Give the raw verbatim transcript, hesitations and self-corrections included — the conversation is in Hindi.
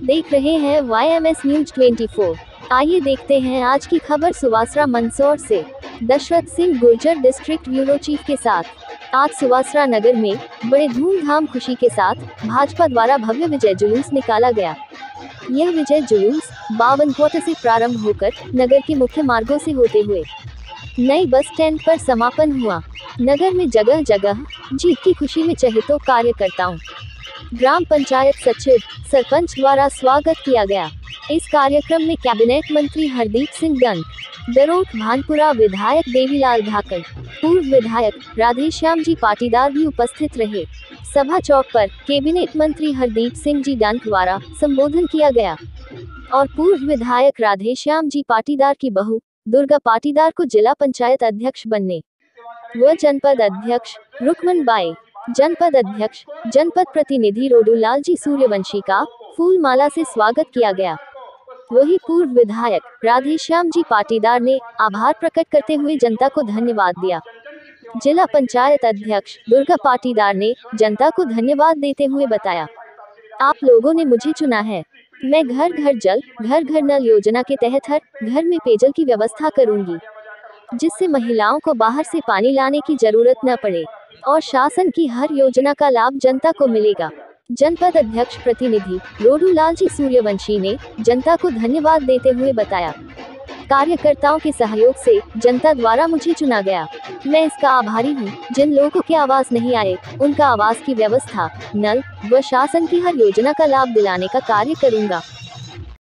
देख रहे हैं वाई एम एस न्यूज चौबीस। आइए देखते हैं आज की खबर सुवासरा मंदसौर से। Dashrath Singh Gurjar district bureau chief के साथ आज सुवासरा नगर में बड़े धूमधाम खुशी के साथ भाजपा द्वारा भव्य विजय जुलूस निकाला गया। यह विजय जुलूस बावन क्वार्टर से प्रारंभ होकर नगर के मुख्य मार्गों से होते हुए नई बस स्टैंड पर समापन हुआ। नगर में जगह जगह जीत की खुशी में चहेतों कार्यकर्ताओं, ग्राम पंचायत सचिव, सरपंच द्वारा स्वागत किया गया। इस कार्यक्रम में कैबिनेट मंत्री हरदीप सिंह डंग, दरोट भानपुरा विधायक देवीलाल धाकड़, पूर्व विधायक राधेश्याम जी पाटीदार भी उपस्थित रहे। सभा चौक पर कैबिनेट मंत्री हरदीप सिंह जी डंग द्वारा संबोधन किया गया और पूर्व विधायक राधेश्याम जी पाटीदार की बहू दुर्गा पाटीदार को जिला पंचायत अध्यक्ष बनने व जनपद अध्यक्ष रुकमन बाई, जनपद अध्यक्ष जनपद प्रतिनिधि रोडूलाल जी सूर्यवंशी का फूल माला से स्वागत किया गया। वही पूर्व विधायक राधेश्याम जी पाटीदार ने आभार प्रकट करते हुए जनता को धन्यवाद दिया। जिला पंचायत अध्यक्ष दुर्गा पाटीदार ने जनता को धन्यवाद देते हुए बताया, आप लोगों ने मुझे चुना है। मैं घर घर जल, घर घर नल योजना के तहत हर घर में पेयजल की व्यवस्था करूंगी, जिससे महिलाओं को बाहर से पानी लाने की जरूरत न पड़े और शासन की हर योजना का लाभ जनता को मिलेगा। जनपद अध्यक्ष प्रतिनिधि रोडूलाल जी सूर्यवंशी ने जनता को धन्यवाद देते हुए बताया, कार्यकर्ताओं के सहयोग से जनता द्वारा मुझे चुना गया। मैं इसका आभारी हूँ। जिन लोगों के आवास नहीं आए उनका आवास की व्यवस्था, नल व शासन की हर योजना का लाभ दिलाने का कार्य करूँगा।